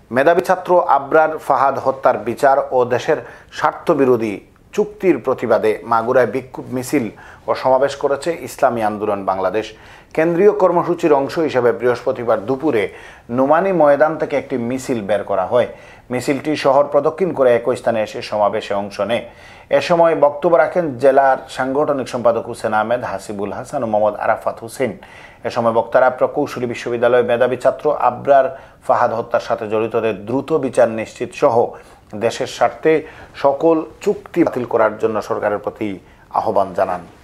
মেধাবী ছাত্র আবরার ফাহাদ হত্যার বিচার ও দেশের স্বার্থবিরোধী চুক্তির প্রতিবাদে মাগুরায় বিক্ষোভ মিছিল ও সমাবেশ করেছে ইসলামী আন্দোলন বাংলাদেশ। কেন্দ্রীয় কর্মসূচির অংশ হিসেবে বৃহস্পতিবার দুপুরে নোমানী ময়দান থেকে একটি মিছিল বের করা হয়। মিছিলটি শহর প্রদক্ষিণ করে একই স্থানে এসে সমাবেশে অংশ নেয়। এ সময় বক্তব্য রাখেন জেলার সাংগঠনিক সম্পাদক হুসেন আহমেদ, হাসিবুল হাসান ও মোহাম্মদ আরাফাত হোসেন। এ সময় বক্তারা প্রকৌশলী বিশ্ববিদ্যালয়ের মেধাবী ছাত্র আবরার ফাহাদ হত্যার সাথে জড়িতদের দ্রুত বিচার নিশ্চিত সহ দেশের স্বার্থে সকল চুক্তি বাতিল করার জন্য সরকারের প্রতি আহ্বান জানান।